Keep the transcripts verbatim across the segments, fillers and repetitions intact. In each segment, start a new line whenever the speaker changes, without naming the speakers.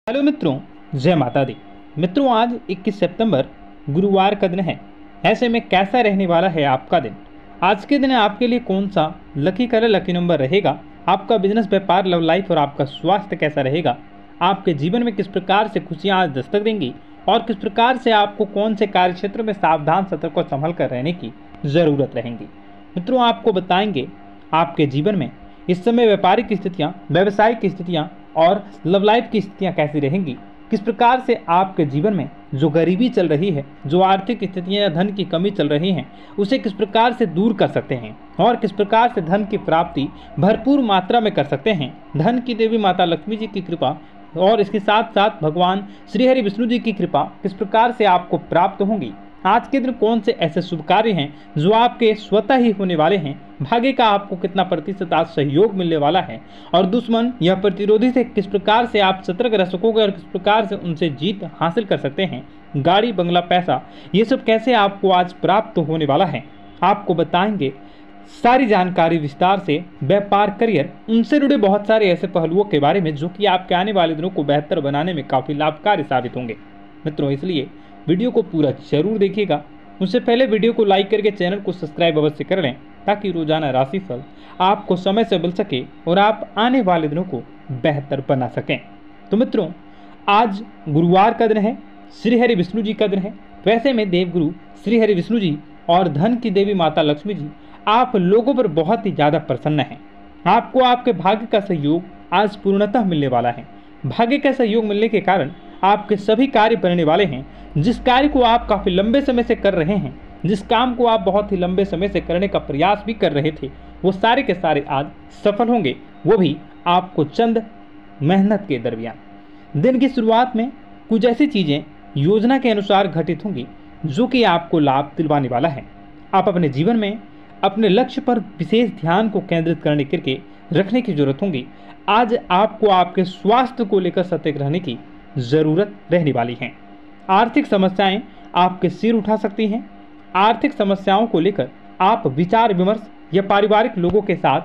Hello मित्रों, जय माता दी। मित्रों, आज इक्कीस सितंबर गुरुवार का दिन है। ऐसे में कैसा रहने वाला है आपका दिन? आज के दिन आपके लिए कौन सा लकी कलर, लकी नंबर रहेगा? आपका बिजनेस, व्यापार, लव लाइफ और आपका स्वास्थ्य कैसा रहेगा? आपके जीवन में किस प्रकार से खुशियां आज दस्तक देंगी और किस प्रकार से आपको कौन से कार्य क्षेत्र में सावधान, सतर्क और संभल कर रहने की ज़रूरत रहेगी? मित्रों, आपको बताएंगे आपके जीवन में इस समय व्यापारिक स्थितियाँ, व्यवसायिक स्थितियाँ और लव लाइफ की स्थितियाँ कैसी रहेंगी। किस प्रकार से आपके जीवन में जो गरीबी चल रही है, जो आर्थिक स्थितियाँ या धन की कमी चल रही हैं, उसे किस प्रकार से दूर कर सकते हैं और किस प्रकार से धन की प्राप्ति भरपूर मात्रा में कर सकते हैं। धन की देवी माता लक्ष्मी जी की कृपा और इसके साथ साथ भगवान श्री हरि विष्णु जी की कृपा किस प्रकार से आपको प्राप्त होंगी। आज के दिन कौन से ऐसे शुभ कार्य हैं जो आपके स्वतः ही होने वाले हैं। भाग्य का आपको कितना प्रतिशत आज सहयोग मिलने वाला है और दुश्मन या प्रतिरोधी से किस प्रकार से आप सतर्क रह सकोगे और किस प्रकार से उनसे जीत हासिल कर सकते हैं। गाड़ी, बंगला, पैसा, ये सब कैसे आपको आज प्राप्त होने वाला है, आपको बताएंगे सारी जानकारी विस्तार से। व्यापार, करियर, उनसे जुड़े बहुत सारे ऐसे पहलुओं के बारे में जो कि आपके आने वाले दिनों को बेहतर बनाने में काफ़ी लाभकारी साबित होंगे। मित्रों, इसलिए वीडियो को पूरा जरूर देखिएगा। उससे पहले वीडियो को लाइक करके चैनल को सब्सक्राइब अवश्य कर लें ताकि रोजाना राशिफल आपको समय से मिल सके और आप आने वाले दिनों को बेहतर बना सकें। तो मित्रों, आज गुरुवार का दिन है, श्री हरि विष्णु जी का दिन है। वैसे में देवगुरु श्री हरि विष्णु जी और धन की देवी माता लक्ष्मी जी आप लोगों पर बहुत ही ज़्यादा प्रसन्न हैं। आपको आपके भाग्य का सहयोग आज पूर्णतः मिलने वाला है। भाग्य का सहयोग मिलने के कारण आपके सभी कार्य बनने वाले हैं। जिस कार्य को आप काफ़ी लंबे समय से कर रहे हैं, जिस काम को आप बहुत ही लंबे समय से करने का प्रयास भी कर रहे थे, वो सारे के सारे आज सफल होंगे, वो भी आपको चंद मेहनत के दरमियान। दिन की शुरुआत में कुछ ऐसी चीज़ें योजना के अनुसार घटित होंगी जो कि आपको लाभ दिलवाने वाला है। आप अपने जीवन में अपने लक्ष्य पर विशेष ध्यान को केंद्रित करने करके रखने की जरूरत होगी। आज आपको आपके स्वास्थ्य को लेकर सतर्क रहने की ज़रूरत रहने वाली है। आर्थिक समस्याएं आपके सिर उठा सकती हैं। आर्थिक समस्याओं को लेकर आप विचार विमर्श या पारिवारिक लोगों के साथ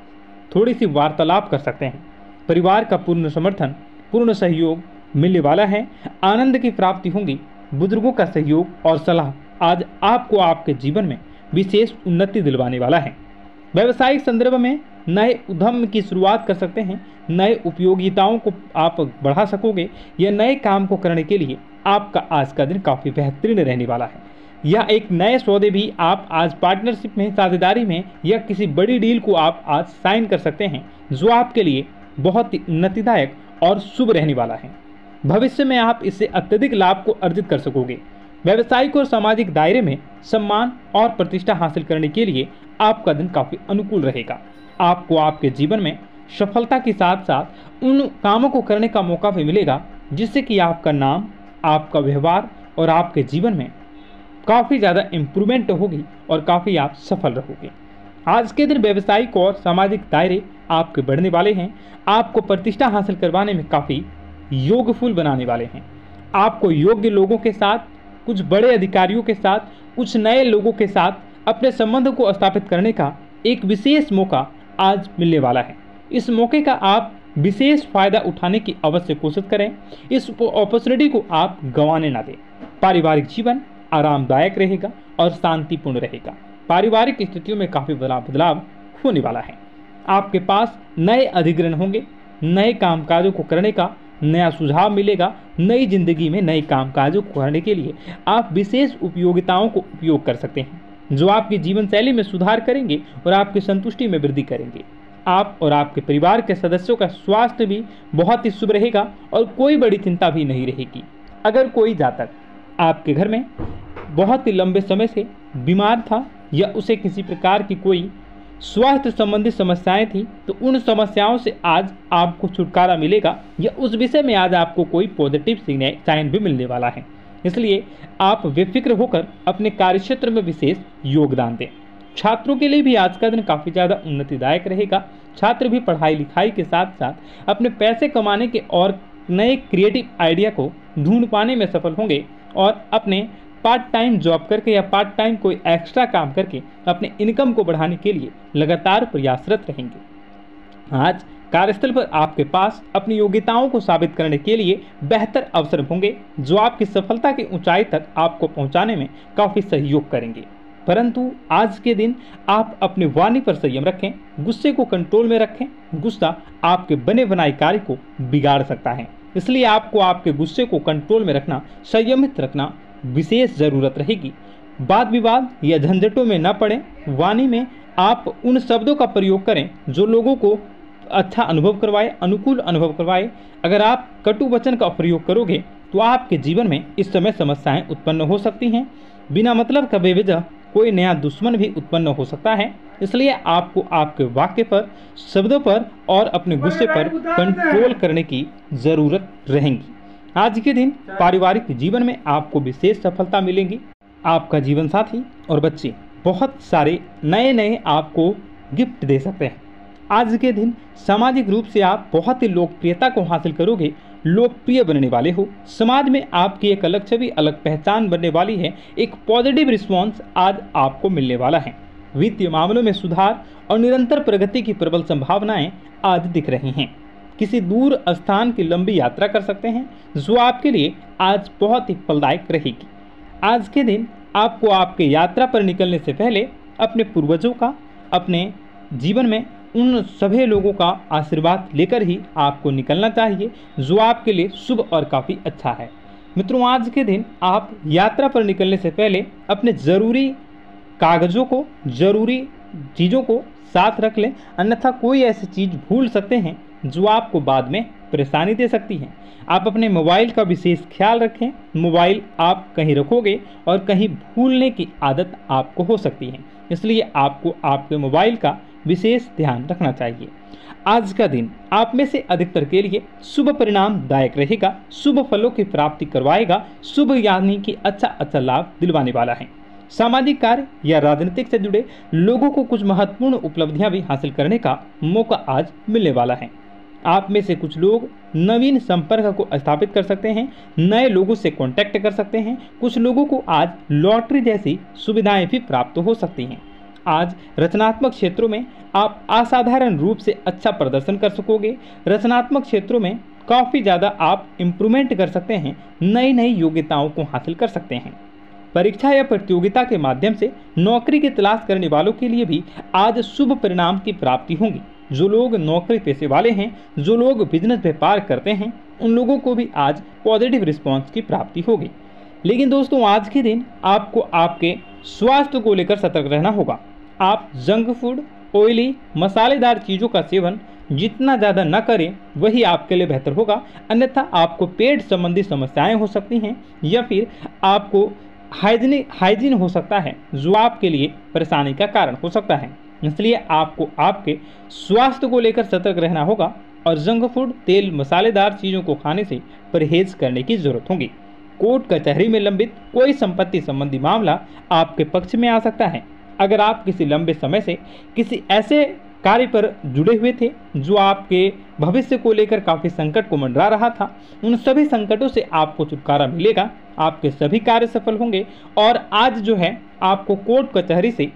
थोड़ी सी वार्तालाप कर सकते हैं। परिवार का पूर्ण समर्थन, पूर्ण सहयोग मिलने वाला है। आनंद की प्राप्ति होगी। बुजुर्गों का सहयोग और सलाह आज आपको आपके जीवन में विशेष उन्नति दिलवाने वाला है। व्यावसायिक संदर्भ में नए उद्यम की शुरुआत कर सकते हैं। नए उपयोगिताओं को आप बढ़ा सकोगे या नए काम को करने के लिए आपका आज का दिन काफ़ी बेहतरीन रहने वाला है। या एक नए सौदे भी आप आज पार्टनरशिप में, साझेदारी में या किसी बड़ी डील को आप आज साइन कर सकते हैं जो आपके लिए बहुत ही उन्नतिदायक और शुभ रहने वाला है। भविष्य में आप इससे अत्यधिक लाभ को अर्जित कर सकोगे। व्यावसायिक और सामाजिक दायरे में सम्मान और प्रतिष्ठा हासिल करने के लिए आपका दिन काफ़ी अनुकूल रहेगा। आपको आपके जीवन में सफलता के साथ साथ उन कामों को करने का मौका भी मिलेगा जिससे कि आपका नाम, आपका व्यवहार और आपके जीवन में काफ़ी ज़्यादा इम्प्रूवमेंट होगी और काफ़ी आप सफल रहोगे। आज के दिन व्यावसायिक और सामाजिक दायरे आपके बढ़ने वाले हैं। आपको प्रतिष्ठा हासिल करवाने में काफ़ी योगफुल बनाने वाले हैं। आपको योग्य लोगों के साथ, कुछ बड़े अधिकारियों के साथ, कुछ नए लोगों के साथ अपने संबंध को स्थापित करने का एक विशेष मौका आज मिलने वाला है। इस मौके का आप विशेष फायदा उठाने की अवश्य कोशिश करें। इस अपॉर्चुनिटी को आप गंवाने ना दें। पारिवारिक जीवन आरामदायक रहेगा और शांतिपूर्ण रहेगा। पारिवारिक स्थितियों में काफ़ी बड़ा बदलाव होने वाला है। आपके पास नए अधिग्रहण होंगे। नए कामकाजों को करने का नया सुझाव मिलेगा। नई जिंदगी में नए कामकाजों को करने के लिए आप विशेष उपयोगिताओं को उपयोग कर सकते हैं जो आपकी जीवन शैली में सुधार करेंगे और आपकी संतुष्टि में वृद्धि करेंगे। आप और आपके परिवार के सदस्यों का स्वास्थ्य भी बहुत ही शुभ रहेगा और कोई बड़ी चिंता भी नहीं रहेगी। अगर कोई जातक आपके घर में बहुत ही लंबे समय से बीमार था या उसे किसी प्रकार की कोई स्वास्थ्य संबंधी समस्याएं थी, तो उन समस्याओं से आज आपको छुटकारा मिलेगा या उस विषय में आज आपको कोई पॉजिटिव साइन भी मिलने वाला है। इसलिए आप बेफिक्र होकर अपने कार्यक्षेत्र में विशेष योगदान दें। छात्रों के लिए भी आज का दिन काफ़ी ज़्यादा उन्नतिदायक रहेगा। छात्र भी पढ़ाई लिखाई के साथ साथ अपने पैसे कमाने के और नए क्रिएटिव आइडिया को ढूंढ पाने में सफल होंगे और अपने पार्ट टाइम जॉब करके या पार्ट टाइम कोई एक्स्ट्रा काम करके अपने इनकम को बढ़ाने के लिए लगातार प्रयासरत रहेंगे। आज कार्यस्थल पर आपके पास अपनी योग्यताओं को साबित करने के लिए बेहतर अवसर होंगे जो आपकी सफलता की ऊंचाई तक आपको पहुंचाने में काफ़ी सहयोग करेंगे। परंतु आज के दिन आप अपनी वाणी पर संयम रखें, गुस्से को कंट्रोल में रखें। गुस्सा आपके बने बनाए कार्य को बिगाड़ सकता है, इसलिए आपको आपके गुस्से को कंट्रोल में रखना, संयमित रखना विशेष ज़रूरत रहेगी। वाद विवाद या झंझटों में न पड़ें। वाणी में आप उन शब्दों का प्रयोग करें जो लोगों को अच्छा अनुभव करवाए, अनुकूल अनुभव करवाए। अगर आप कटु वचन का प्रयोग करोगे तो आपके जीवन में इस समय समस्याएं उत्पन्न हो सकती हैं। बिना मतलब का बेवजह कोई नया दुश्मन भी उत्पन्न हो सकता है, इसलिए आपको आपके वाक्य पर, शब्दों पर और अपने गुस्से पर कंट्रोल करने की ज़रूरत रहेगी। आज के दिन पारिवारिक जीवन में आपको विशेष सफलता मिलेगी। आपका जीवन साथी और बच्चे बहुत सारे नए नए आपको गिफ्ट दे सकते हैं। आज के दिन सामाजिक रूप से आप बहुत ही लोकप्रियता को हासिल करोगे, लोकप्रिय बनने वाले हो। समाज में आपकी एक अलग छवि, अलग पहचान बनने वाली है। एक पॉजिटिव रिस्पॉन्स आज आपको मिलने वाला है। वित्तीय मामलों में सुधार और निरंतर प्रगति की प्रबल संभावनाएं आज दिख रही हैं। किसी दूर स्थान की लंबी यात्रा कर सकते हैं जो आपके लिए आज बहुत ही फलदायक रहेगी। आज के दिन आपको आपके यात्रा पर निकलने से पहले अपने पूर्वजों का, अपने जीवन में उन सभी लोगों का आशीर्वाद लेकर ही आपको निकलना चाहिए जो आपके लिए शुभ और काफ़ी अच्छा है। मित्रों, आज के दिन आप यात्रा पर निकलने से पहले अपने ज़रूरी कागज़ों को, ज़रूरी चीज़ों को साथ रख लें, अन्यथा कोई ऐसी चीज़ भूल सकते हैं जो आपको बाद में परेशानी दे सकती है। आप अपने मोबाइल का विशेष ख्याल रखें। मोबाइल आप कहीं रखोगे और कहीं भूलने की आदत आपको हो सकती है, इसलिए आपको आपके मोबाइल का विशेष ध्यान रखना चाहिए। आज का दिन आप में से अधिकतर के लिए शुभ परिणाम दायक रहेगा, शुभ फलों की प्राप्ति करवाएगा, शुभ यानी कि अच्छा अच्छा लाभ दिलवाने वाला है। सामाजिक कार्य या राजनीतिक से जुड़े लोगों को कुछ महत्वपूर्ण उपलब्धियां भी हासिल करने का मौका आज मिलने वाला है। आप में से कुछ लोग नवीन संपर्क को स्थापित कर सकते हैं, नए लोगों से कांटेक्ट कर सकते हैं। कुछ लोगों को आज लॉटरी जैसी सुविधाएं भी प्राप्त हो सकती हैं। आज रचनात्मक क्षेत्रों में आप असाधारण रूप से अच्छा प्रदर्शन कर सकोगे। रचनात्मक क्षेत्रों में काफ़ी ज़्यादा आप इम्प्रूवमेंट कर सकते हैं, नई नई योग्यताओं को हासिल कर सकते हैं। परीक्षा या प्रतियोगिता के माध्यम से नौकरी की तलाश करने वालों के लिए भी आज शुभ परिणाम की प्राप्ति होगी। जो लोग नौकरी पेशे वाले हैं, जो लोग बिजनेस व्यापार करते हैं, उन लोगों को भी आज पॉजिटिव रिस्पॉन्स की प्राप्ति होगी। लेकिन दोस्तों, आज के दिन आपको आपके स्वास्थ्य को लेकर सतर्क रहना होगा। आप जंक फूड, ऑयली, मसालेदार चीज़ों का सेवन जितना ज़्यादा न करें वही आपके लिए बेहतर होगा, अन्यथा आपको पेट संबंधी समस्याएं हो सकती हैं या फिर आपको हाइजीनिक हाइजीन हो सकता है जो आपके लिए परेशानी का कारण हो सकता है। इसलिए आपको आपके स्वास्थ्य को लेकर सतर्क रहना होगा और जंक फूड, तेल, मसालेदार चीज़ों को खाने से परहेज करने की जरूरत होगी। कोर्ट कचहरी में लंबित कोई संपत्ति संबंधी मामला आपके पक्ष में आ सकता है। अगर आप किसी लंबे समय से किसी ऐसे कार्य पर जुड़े हुए थे जो आपके भविष्य को लेकर काफ़ी संकट को मंडरा रहा था, उन सभी संकटों से आपको छुटकारा मिलेगा। आपके सभी कार्य सफल होंगे और आज जो है आपको कोर्ट कचहरी से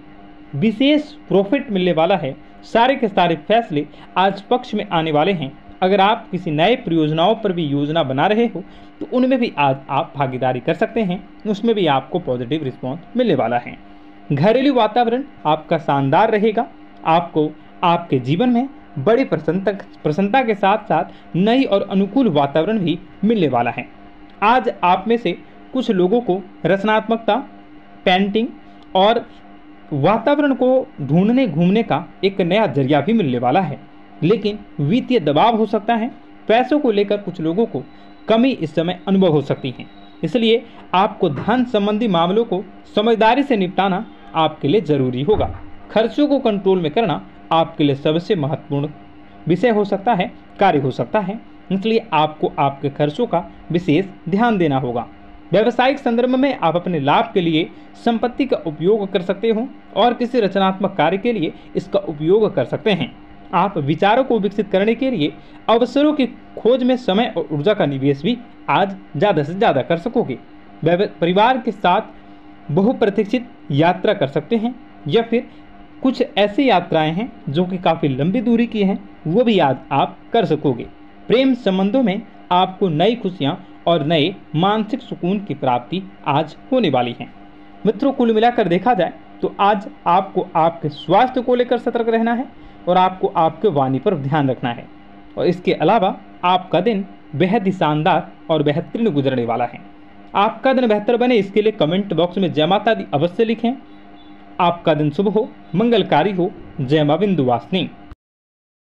विशेष प्रॉफिट मिलने वाला है। सारे के सारे फैसले आज पक्ष में आने वाले हैं। अगर आप किसी नए परियोजनाओं पर भी योजना बना रहे हो तो उनमें भी आज आप भागीदारी कर सकते हैं, उसमें भी आपको पॉजिटिव रिस्पॉन्स मिलने वाला है। घरेलू वातावरण आपका शानदार रहेगा। आपको आपके जीवन में बड़ी प्रसन्नता प्रसन्नता के साथ साथ नई और अनुकूल वातावरण भी मिलने वाला है। आज आप में से कुछ लोगों को रचनात्मकता, पेंटिंग और वातावरण को ढूंढने घूमने का एक नया जरिया भी मिलने वाला है। लेकिन वित्तीय दबाव हो सकता है, पैसों को लेकर कुछ लोगों को कमी इस समय अनुभव हो सकती है, इसलिए आपको धन संबंधी मामलों को समझदारी से निपटाना आपके लिए जरूरी होगा। खर्चों को कंट्रोल में करना आपके लिए सबसे महत्वपूर्ण विषय हो सकता है, कार्य हो सकता है, इसलिए आपको आपके खर्चों का विशेष ध्यान देना होगा। व्यावसायिक संदर्भ में आप अपने लाभ के लिए संपत्ति का उपयोग कर सकते हो और किसी रचनात्मक कार्य के लिए इसका उपयोग कर सकते हैं। आप विचारों को विकसित करने के लिए अवसरों की खोज में समय और ऊर्जा का निवेश भी आज ज़्यादा से ज़्यादा कर सकोगे। परिवार के साथ बहुप्रतीक्षित यात्रा कर सकते हैं या फिर कुछ ऐसी यात्राएं हैं जो कि काफ़ी लंबी दूरी की हैं, वो भी आज आप कर सकोगे। प्रेम संबंधों में आपको नई खुशियां और नए मानसिक सुकून की प्राप्ति आज होने वाली हैं। मित्रों, कुल मिलाकर देखा जाए तो आज आपको आपके स्वास्थ्य को लेकर सतर्क रहना है और आपको आपके वाणी पर ध्यान रखना है। और इसके अलावा आपका दिन बेहद ही शानदार और बेहतरीन गुजरने वाला है। आपका दिन बेहतर बने इसके लिए कमेंट बॉक्स में जय माता दी अवश्य लिखें। आपका दिन शुभ हो, मंगलकारी हो। जय मां विंध्यवासिनी।